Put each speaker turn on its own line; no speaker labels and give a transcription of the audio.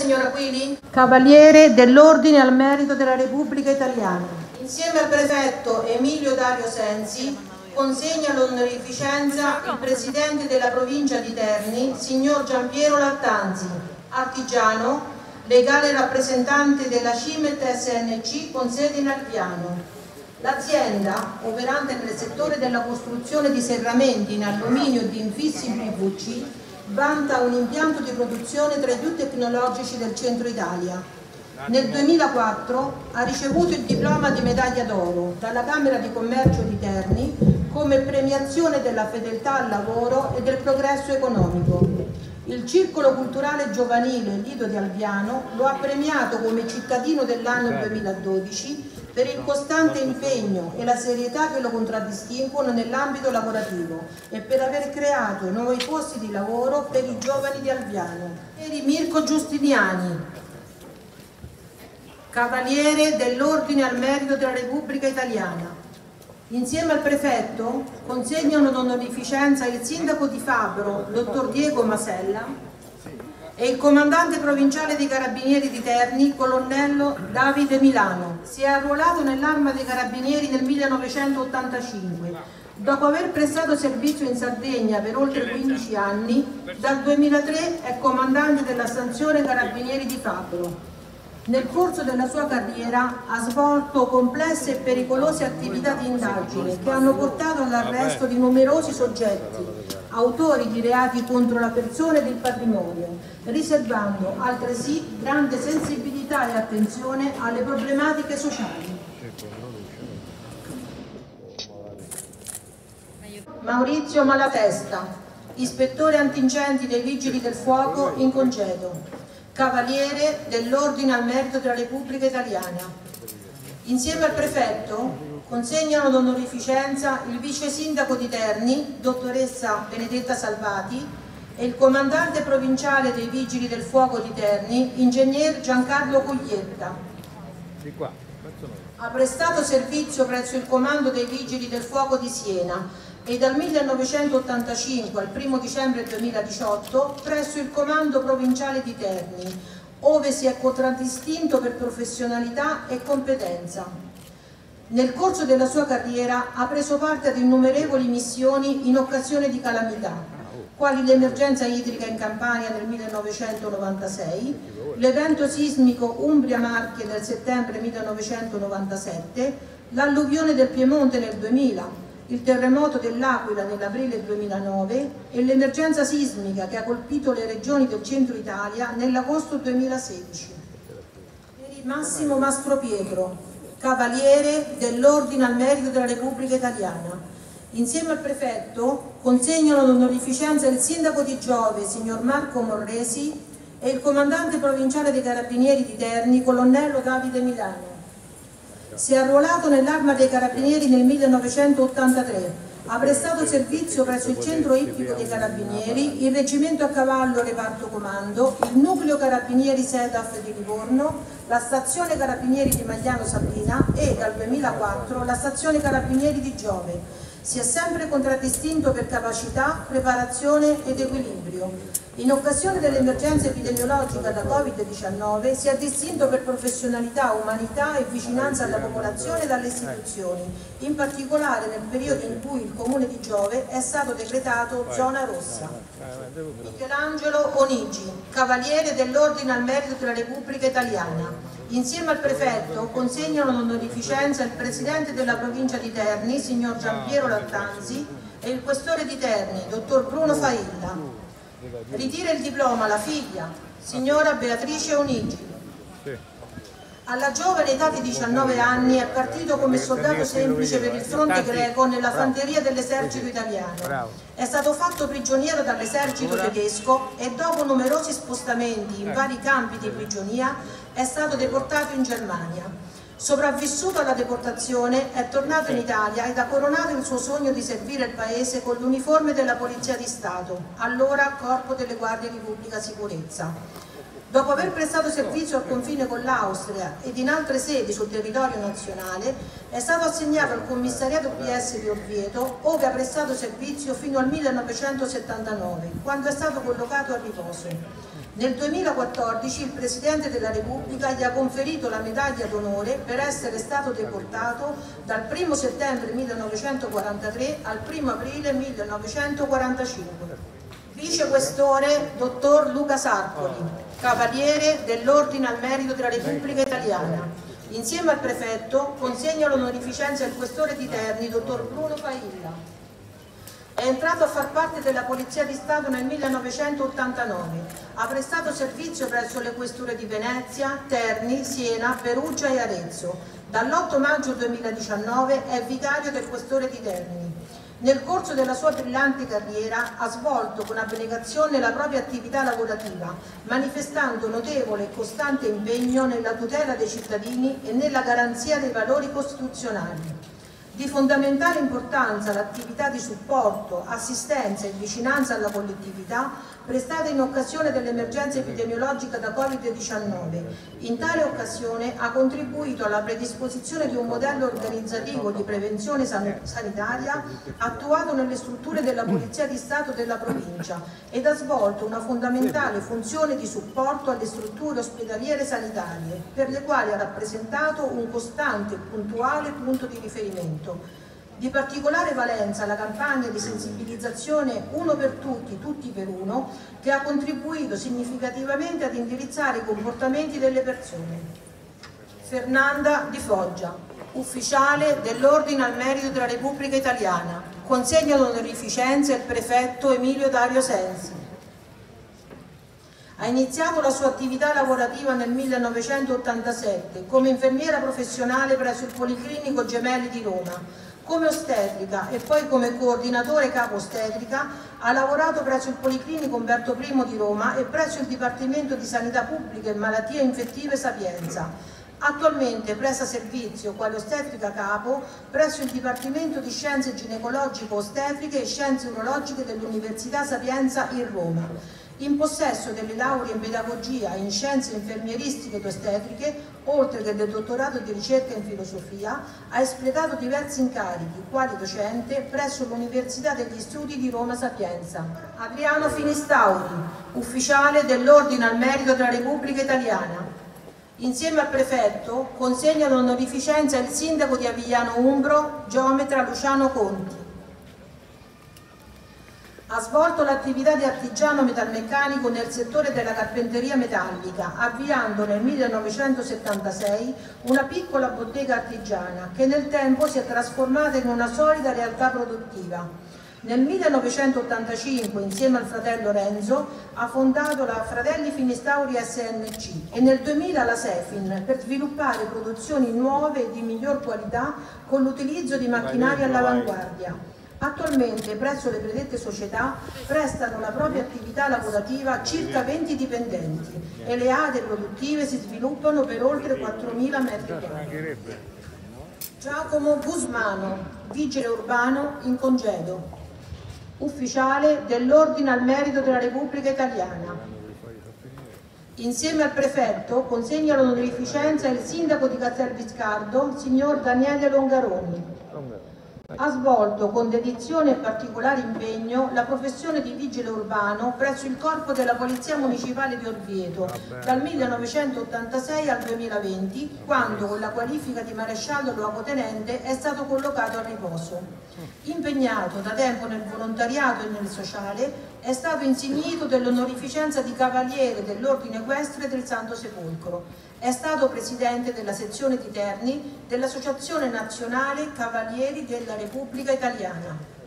Signora Quili,
Cavaliere dell'Ordine al Merito della Repubblica Italiana.
Insieme al prefetto Emilio Dario Sensi, consegna l'onorificenza il presidente della provincia di Terni, signor Giampiero Lattanzi, artigiano, legale rappresentante della CIMET SNC con sede in Alviano. L'azienda, operante nel settore della costruzione di serramenti in alluminio e di infissi PVC, vanta un impianto di produzione tra i più tecnologici del centro Italia. Nel 2004 ha ricevuto il diploma di medaglia d'oro dalla Camera di Commercio di Terni come premiazione della fedeltà al lavoro e del progresso economico. Il Circolo Culturale Giovanile Lido di Alviano lo ha premiato come cittadino dell'anno 2012 per il costante impegno e la serietà che lo contraddistinguono nell'ambito lavorativo e per aver creato nuovi posti di lavoro per i giovani di Alviano. Mirko Giustiniani, Cavaliere dell'Ordine al Merito della Repubblica Italiana. Insieme al prefetto consegnano l'onorificenza il sindaco di Fabro, dottor Diego Masella, e il comandante provinciale dei Carabinieri di Terni, colonnello Davide Milano. Si è arruolato nell'Arma dei Carabinieri nel 1985. Dopo aver prestato servizio in Sardegna per oltre 15 anni, dal 2003 è comandante della stazione Carabinieri di Fabro. Nel corso della sua carriera ha svolto complesse e pericolose attività di indagine che hanno portato all'arresto di numerosi soggetti, autori di reati contro la persona ed il patrimonio, riservando altresì grande sensibilità e attenzione alle problematiche sociali. Maurizio Malatesta, ispettore antincendi dei Vigili del Fuoco in congedo. Cavaliere dell'Ordine al Merito della Repubblica Italiana. Insieme al prefetto consegnano l'onorificenza il vice sindaco di Terni, dottoressa Benedetta Salvati, e il comandante provinciale dei Vigili del Fuoco di Terni, ingegner Giancarlo Cuglietta. Ha prestato servizio presso il comando dei Vigili del Fuoco di Siena e dal 1985 al 1 dicembre 2018 presso il comando provinciale di Terni, ove si è contraddistinto per professionalità e competenza. Nel corso della sua carriera ha preso parte ad innumerevoli missioni in occasione di calamità, quali l'emergenza idrica in Campania nel 1996, l'evento sismico Umbria-Marche del settembre 1997, l'alluvione del Piemonte nel 2000, il terremoto dell'Aquila nell'aprile 2009 e l'emergenza sismica che ha colpito le regioni del centro Italia nell'agosto 2016. Massimo Mastropietro, Cavaliere dell'Ordine al Merito della Repubblica Italiana. Insieme al prefetto consegnano l'onorificenza il sindaco di Giove, signor Marco Morresi, e il comandante provinciale dei Carabinieri di Terni, colonnello Davide Milano. Si è arruolato nell'Arma dei Carabinieri nel 1983, ha prestato servizio presso il centro ippico dei Carabinieri, il reggimento a cavallo Reparto Comando, il nucleo Carabinieri Sedaf di Livorno, la stazione Carabinieri di Magliano Sabrina e dal 2004 la stazione Carabinieri di Giove. Si è sempre contraddistinto per capacità, preparazione ed equilibrio. In occasione dell'emergenza epidemiologica da Covid-19 si è distinto per professionalità, umanità e vicinanza alla popolazione e alle istituzioni, in particolare nel periodo in cui il Comune di Giove è stato decretato zona rossa. Michelangelo Onigi, Cavaliere dell'Ordine al Merito della Repubblica Italiana. Insieme al prefetto consegnano l'onorificenza il presidente della provincia di Terni, signor Giampiero Lattanzi, e il questore di Terni, dottor Bruno Failla. Ritira il diploma la figlia, signora Beatrice Onigi. Alla giovane età di 19 anni è partito come soldato semplice per il fronte greco nella fanteria dell'esercito italiano. È stato fatto prigioniero dall'esercito tedesco e dopo numerosi spostamenti in vari campi di prigionia è stato deportato in Germania. Sopravvissuto alla deportazione, è tornato in Italia ed ha coronato il suo sogno di servire il paese con l'uniforme della Polizia di Stato, allora Corpo delle Guardie di Pubblica Sicurezza. Dopo aver prestato servizio al confine con l'Austria ed in altre sedi sul territorio nazionale, è stato assegnato al commissariato PS di Orvieto, ove ha prestato servizio fino al 1979, quando è stato collocato a riposo. Nel 2014 il Presidente della Repubblica gli ha conferito la medaglia d'onore per essere stato deportato dal 1 settembre 1943 al 1 aprile 1945. Vicequestore dottor Luca Sarpoli, Cavaliere dell'Ordine al Merito della Repubblica Italiana. Insieme al prefetto consegna l'onorificenza il questore di Terni, dottor Bruno Pailla. È entrato a far parte della Polizia di Stato nel 1989. Ha prestato servizio presso le questure di Venezia, Terni, Siena, Perugia e Arezzo. Dall'8 maggio 2019 è vicario del questore di Terni. Nel corso della sua brillante carriera ha svolto con abnegazione la propria attività lavorativa, manifestando notevole e costante impegno nella tutela dei cittadini e nella garanzia dei valori costituzionali. Di fondamentale importanza l'attività di supporto, assistenza e vicinanza alla collettività prestata in occasione dell'emergenza epidemiologica da Covid-19. In tale occasione ha contribuito alla predisposizione di un modello organizzativo di prevenzione sanitaria attuato nelle strutture della Polizia di Stato della provincia ed ha svolto una fondamentale funzione di supporto alle strutture ospedaliere sanitarie, per le quali ha rappresentato un costante e puntuale punto di riferimento. Di particolare valenza la campagna di sensibilizzazione Uno per tutti, tutti per uno, che ha contribuito significativamente ad indirizzare i comportamenti delle persone. Fernanda Di Foggia, ufficiale dell'Ordine al Merito della Repubblica Italiana. Consegna l'onorificenza il prefetto Emilio Dario Sensi. Ha iniziato la sua attività lavorativa nel 1987 come infermiera professionale presso il Policlinico Gemelli di Roma. Come ostetrica e poi come coordinatore capo ostetrica ha lavorato presso il Policlinico Umberto I di Roma e presso il Dipartimento di Sanità Pubblica e Malattie Infettive Sapienza. Attualmente presta servizio quale ostetrica capo presso il Dipartimento di Scienze Ginecologico-Ostetriche e Scienze Urologiche dell'Università Sapienza in Roma. In possesso delle lauree in pedagogia e in scienze infermieristiche ed ostetriche, oltre che del dottorato di ricerca in filosofia, ha espletato diversi incarichi, quali docente presso l'Università degli Studi di Roma Sapienza. Adriano Finistauri, ufficiale dell'Ordine al Merito della Repubblica Italiana. Insieme al prefetto consegna l'onorificenza il sindaco di Avigliano Umbro, geometra Luciano Conti. Ha svolto l'attività di artigiano metalmeccanico nel settore della carpenteria metallica, avviando nel 1976 una piccola bottega artigiana che nel tempo si è trasformata in una solida realtà produttiva. Nel 1985, insieme al fratello Renzo, ha fondato la Fratelli Finistauri SNC e nel 2000 la Sefin per sviluppare produzioni nuove e di miglior qualità con l'utilizzo di macchinari all'avanguardia. Attualmente presso le predette società prestano la propria attività lavorativa circa 20 dipendenti e le aree produttive si sviluppano per oltre 4.000 metri quadri. Giacomo Gusmano, vigile urbano in congedo, ufficiale dell'Ordine al Merito della Repubblica Italiana. Insieme al prefetto consegna l'onorificenza il sindaco di Castelviscardo, signor Daniele Longaroni. Ha svolto con dedizione e particolare impegno la professione di vigile urbano presso il Corpo della Polizia Municipale di Orvieto dal 1986 al 2020, quando con la qualifica di maresciallo luogotenente è stato collocato a riposo. Impegnato da tempo nel volontariato e nel sociale, è stato insignito dell'onorificenza di Cavaliere dell'Ordine Equestre del Santo Sepolcro. È stato presidente della sezione di Terni dell'Associazione Nazionale Cavalieri della Repubblica Italiana.